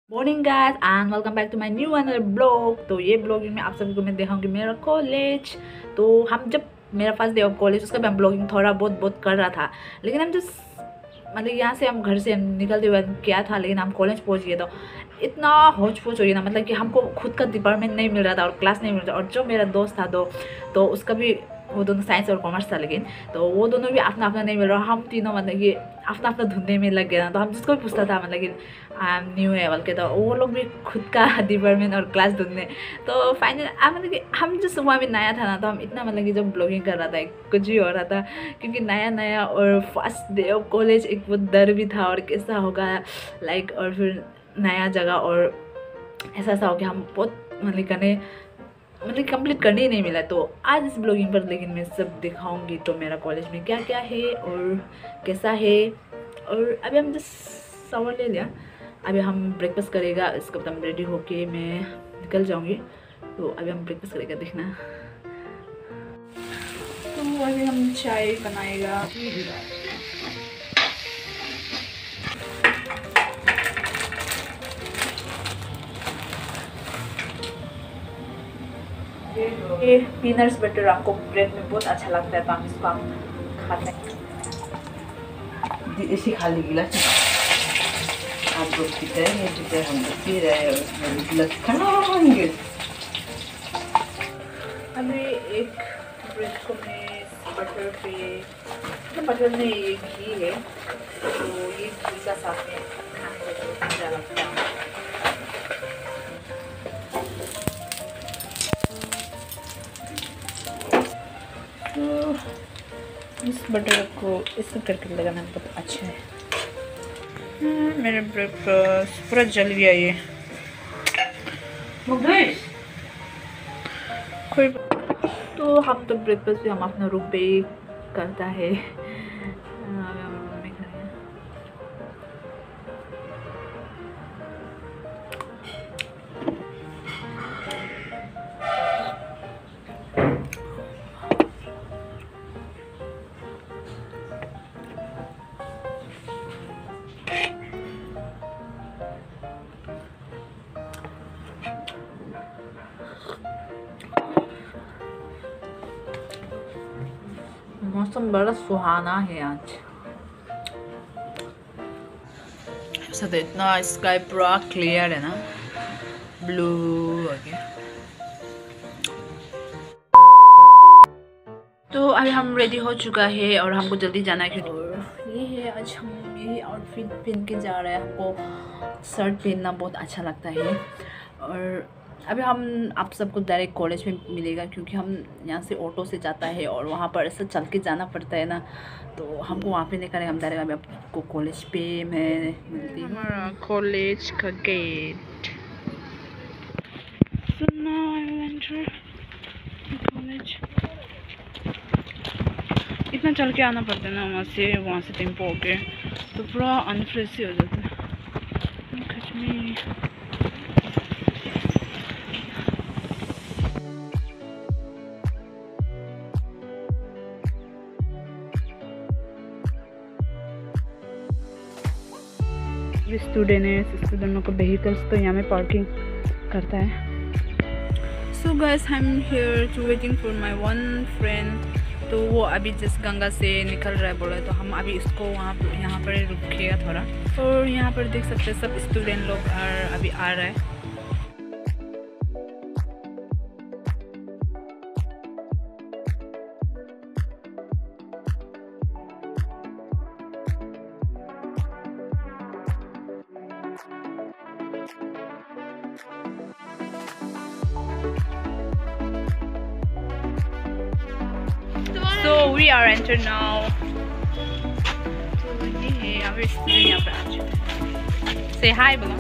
Morning guys and welcome back to my new another blog. तो ये blogging में आप सभी को मैं दिखाऊंगी मेरा कॉलेज। तो हम जब मेरा फर्स्ट डे ऑफ कॉलेज उसका भी हम ब्लॉगिंग थोड़ा बहुत कर रहा था, लेकिन हम जब मतलब यहाँ से हम घर से निकलते हुए किया था, लेकिन हम कॉलेज पहुँच गए तो इतना होच पोच हो गया ना, मतलब कि हमको खुद का डिपार्टमेंट नहीं मिल रहा था और क्लास नहीं मिल रहा था। और जो मेरा दोस्त था तो उसका भी वो दोनों साइंस और कॉमर्स था, लेकिन तो वो दोनों भी अपना अपना नहीं मिल रहा। हम तीनों मतलब कि अपना अपना ढूंढने में लग गया ना। तो हम जिसको भी पूछता था मतलब कि आई एम न्यू है बोल के, तो वो लोग भी खुद का डिपार्टमेंट और क्लास ढूंढने। तो फाइनल मतलब कि हम जो सुबह में नया था ना, तो हम इतना मतलब कि जब ब्लॉगिंग कर रहा था कुछ भी हो रहा था, क्योंकि नया नया और फर्स्ट डे ऑफ कॉलेज एक वो डर भी था और कैसा होगा लाइक, और फिर नया जगह और ऐसा ऐसा हो गया। हम बहुत मतलब कंप्लीट करने ही नहीं मिला। तो आज इस ब्लॉगिंग पर लेकिन मैं सब दिखाऊंगी, तो मेरा कॉलेज में क्या क्या है और कैसा है। और अभी हम जस्ट शावर ले लिया, अभी हम ब्रेकफास्ट करेगा, इसके बाद हम रेडी होके मैं निकल जाऊंगी। तो अभी हम ब्रेकफास्ट करेगा, देखना। तो अभी हम चाय बनाएगा। ये पीनट्स बटर आपको ब्रेड में बहुत अच्छा लगता है, तो हम इसको हम खाते हैं। इसी खाली गिलास आप लोग पीते हैं, ये पीते हैं, हम लोग पी रहे हैं, और गिलास खाएंगे। अभी एक ब्रेड को मैं बटर पे, बटर में ये घी है, तो ये घी का साथ में खाने में बहुत मज़ा लगता है। तो इस बटर को इस करके लगाना बहुत अच्छा है। मेरे ब्रेकफास्ट पूरा जल गया ये। कोई तो हम तो ब्रेकफास्ट भी हम अपना रूम पे ही करता है। मौसम बड़ा सुहाना है आज। ऐसा तो इतना स्काई पूरा क्लियर है ना, ब्लू हो गया। तो अभी हम रेडी हो चुका है और हमको जल्दी जाना है, और ये है आज हम ये आउटफिट पहन के जा रहे हैं। हमको शर्ट पहनना बहुत अच्छा लगता है। और अभी हम आप सबको डायरेक्ट कॉलेज में मिलेगा, क्योंकि हम यहाँ से ऑटो से जाता है और वहाँ पर ऐसा चल के जाना पड़ता है ना, तो हमको वहाँ पे नहीं करेंगे। हम डायरेक्ट अभी आपको कॉलेज पे मैं मिलती हूँ। हमारा कॉलेज का गेट। कॉलेज इतना चल के आना पड़ता है ना, वहाँ से टेम्पो होके, तो पूरा अनफ्रेश ही हो जाता है। स्टूडेंटों का व्हीकल्स तो यहाँ में पार्किंग करता है। So guys I am here to waiting for my one friend. तो वो अभी जिस गंगा से निकल रहा है बोला, तो हम अभी इसको यहाँ पर रुकेगा थोड़ा। और यहाँ पर देख सकते हैं सब स्टूडेंट लोग अभी आ रहा है। So we are entered now. तो ये है अभी स्टूडेंट यहाँ पे आ चुके हैं। Say hi बोलो।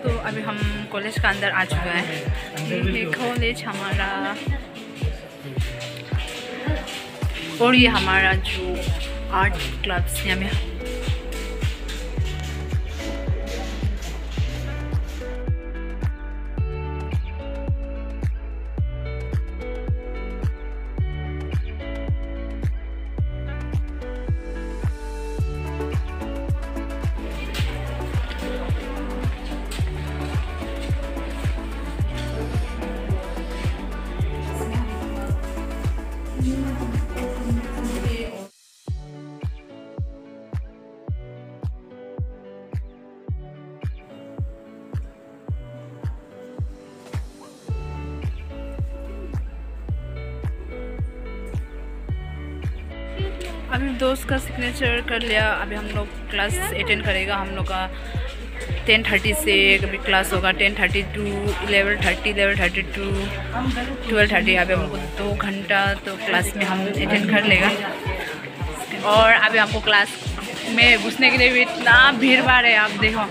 तो अभी हम कॉलेज का अंदर आ चुका है। ये कॉलेज हमारा, और ये हमारा जो आर्ट क्लब्स यहाँ में। अभी दोस्त का सिग्नेचर कर लिया। अभी हम लोग क्लास अटेंड करेगा। हम लोग का 10:30 से कभी क्लास होगा 10:30 to 11:30, 11:30 to 12:30। अभी हमको 2 घंटा तो क्लास में हम अटेंड कर लेगा। और अभी हमको क्लास में घुसने के लिए भी इतना भीड़ भाड़ है, आप देखो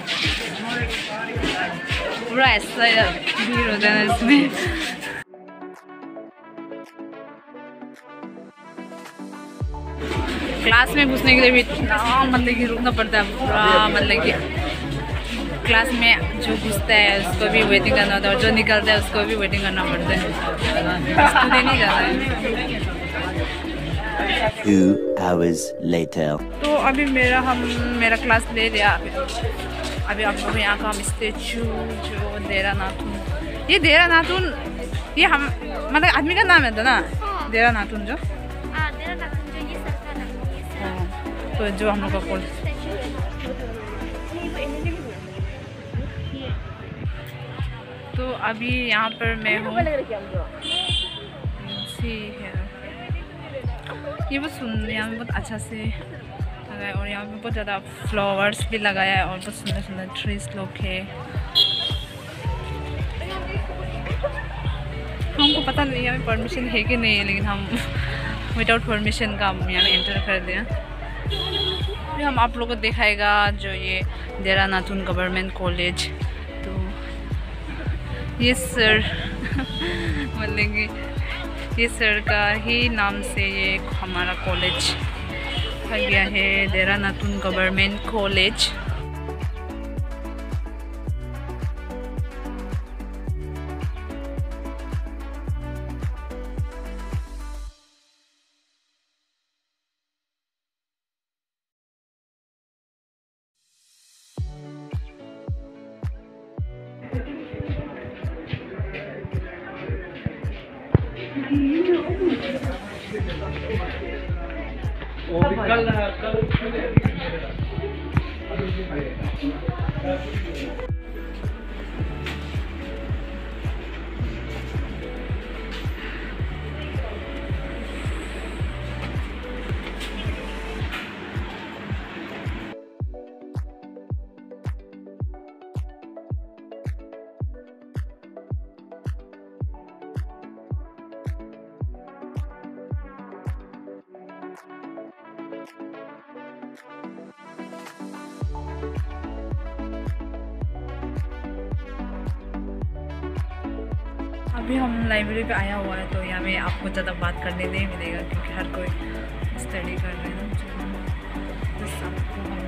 पूरा ऐसा भीड़ होता है इसमें। क्लास में घुसने के लिए भी इतना मतलब कि रुकना पड़ता है पूरा, मतलब कि क्लास में जो घुसता है उसको भी वेटिंग करना होता है और जो निकलता है उसको भी वेटिंग करना पड़ता है। स्टूडेंट नहीं जाता है। 2 hours later. तो अभी मेरा क्लास ले लिया। अभी आप लोग यहाँ का हम स्टेचू जो देरा नाथुन, ये देरा नाथुन ये हम मतलब आदमी का नाम है ना, देरा नाथुन जो तो जो हम लोग का कॉलेज। तो अभी यहाँ पर मैं हूँ, ये बहुत सुंदर, यहाँ पे बहुत अच्छा से लगाया और यहाँ पे बहुत ज़्यादा फ्लावर्स भी लगाया है और बहुत सुंदर सुंदर ट्रीज लोग है। हमको पता नहीं यहाँ पे परमिशन है कि नहीं है, लेकिन हम विदाउट परमिशन का हम यहाँ में एंटर कर दिया। फिर हम आप लोगों को दिखाएगा जो ये देरा नाथुन गवर्नमेंट कॉलेज। तो ये सर मतलब कि ये सर का ही नाम से ये हमारा कॉलेज आ गया है, देरा नाथुन गवर्नमेंट कॉलेज। अभी हम लाइब्रेरी पे आया हुआ है, तो यहाँ में आपको ज़्यादा बात करने नहीं मिलेगा क्योंकि हर कोई स्टडी कर रहे हैं ना। बस आपको हम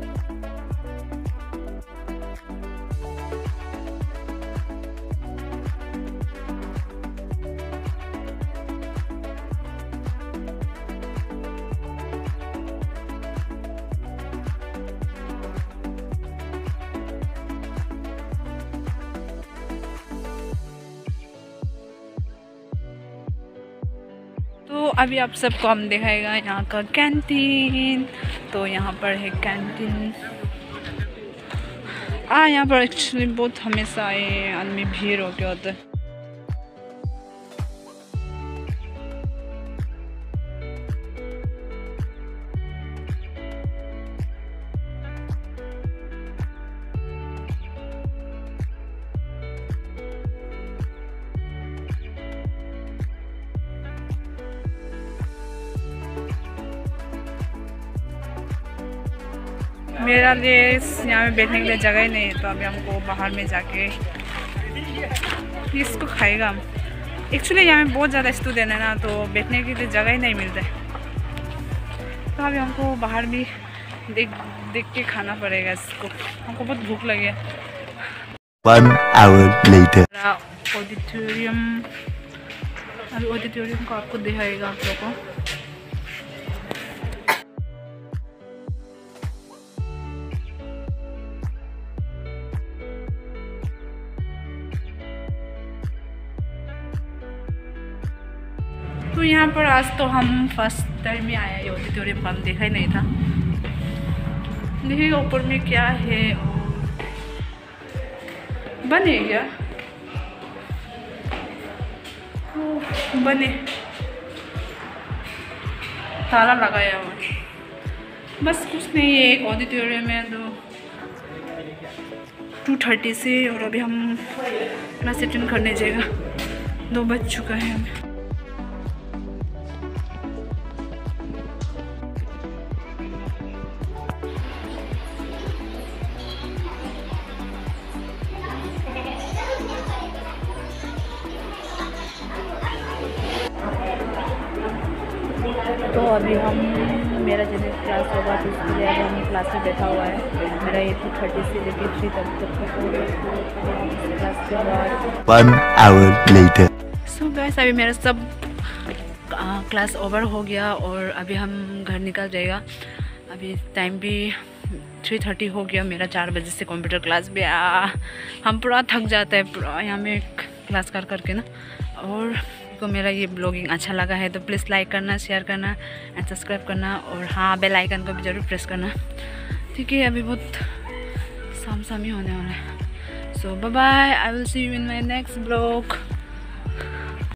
तो अभी आप सबको हम दिखाएगा यहाँ का कैंटीन। तो यहाँ पर है कैंटीन। यहाँ पर एक्चुअली बहुत हमेशा ये आदमी भीड़ हो गया होता है। मेरा लिए यहाँ में बैठने के लिए जगह ही नहीं है, तो अभी हमको बाहर में जाके इसको खाएगा हम। एक्चुअली यहाँ में बहुत ज़्यादा स्टूडेंट है ना, तो बैठने के लिए जगह ही नहीं मिलता है, तो अभी हमको बाहर भी देख के खाना पड़ेगा इसको। हमको बहुत भूख लगी है। 1 hour later. ऑडिटोरियम, अभी ऑडिटोरियम को आपको दिखाएगा आप लोगों को। तो यहाँ पर आज तो हम फर्स्ट टाइम ही आए, ऑडिटोरियम को हम देखा ही नहीं था। देखिएगा ऊपर में क्या है, बने क्या बने, ताला लगाया हुआ, बस कुछ नहीं। ये एक ऑडिटोरियम है, तो 2:30 से, और अभी हम क्लास अटेंड करने जाएगा। 2 बज चुका है हमें। तो अभी हम, मेरा जैसे क्लास होगा तो उसके लिए अभी हम क्लास में बैठा हुआ है। मेरा ये 2:30 से लेकर 3 तक क्लास के बाद 1 hour later. सो गाइस, अभी मेरा सब क्लास ओवर हो गया और अभी हम घर निकल जाएगा। अभी टाइम भी 3:30 हो गया। मेरा 4 बजे से कंप्यूटर क्लास भी हम पूरा थक जाता है पूरा यहाँ में क्लास कर करके ना। और को मेरा ये ब्लॉगिंग अच्छा लगा है तो प्लीज़ लाइक करना, शेयर करना एंड सब्सक्राइब करना, और हाँ बेल आइकन को भी ज़रूर प्रेस करना। ठीक है, अभी बहुत शाम ही होने वाला है। So bye bye, I will see you in my next blog.